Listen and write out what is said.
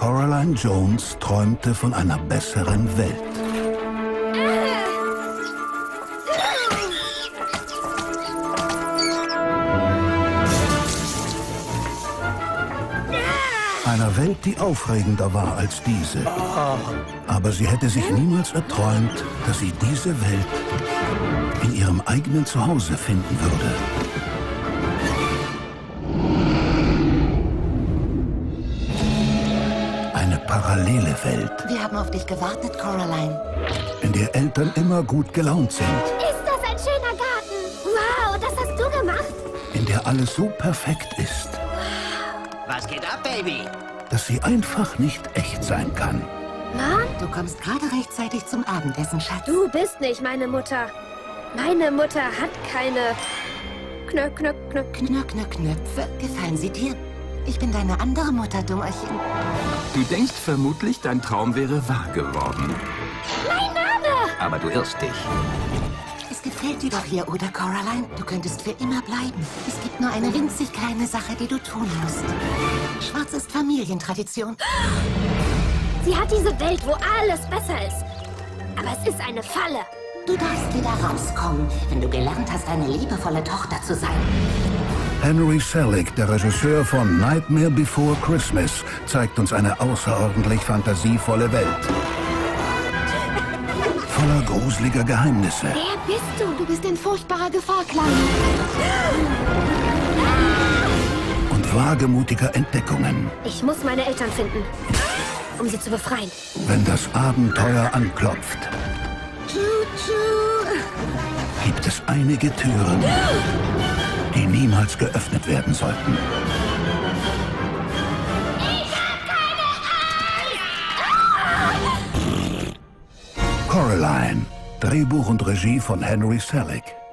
Coraline Jones träumte von einer besseren Welt. Einer Welt, die aufregender war als diese. Aber sie hätte sich niemals erträumt, dass sie diese Welt in ihrem eigenen Zuhause finden würde. Eine parallele Welt. Wir haben auf dich gewartet, Coraline. In der Eltern immer gut gelaunt sind. Ist das ein schöner Garten? Wow, das hast du gemacht? In der alles so perfekt ist. Was geht ab, Baby? Dass sie einfach nicht echt sein kann. Mom? Du kommst gerade rechtzeitig zum Abendessen, Schatz. Du bist nicht meine Mutter. Meine Mutter hat keine Knöpfe. Gefallen sie dir? Ich bin deine andere Mutter, Dummerchen. Du denkst vermutlich, dein Traum wäre wahr geworden. Mein Name! Aber du irrst dich. Es gefällt dir doch hier, oder, Coraline? Du könntest für immer bleiben. Es gibt nur eine winzig kleine Sache, die du tun musst. Schwarz ist Familientradition. Sie hat diese Welt, wo alles besser ist. Aber es ist eine Falle. Du darfst wieder rauskommen, wenn du gelernt hast, eine liebevolle Tochter zu sein. Henry Selick, der Regisseur von Nightmare Before Christmas, zeigt uns eine außerordentlich fantasievolle Welt. Voller gruseliger Geheimnisse. Wer bist du? Du bist in furchtbarer Gefahr, Kleine. Und wagemutiger Entdeckungen. Ich muss meine Eltern finden, um sie zu befreien. Wenn das Abenteuer anklopft, gibt es einige Türen, die niemals geöffnet werden sollten. Coraline, Drehbuch und Regie von Henry Selick.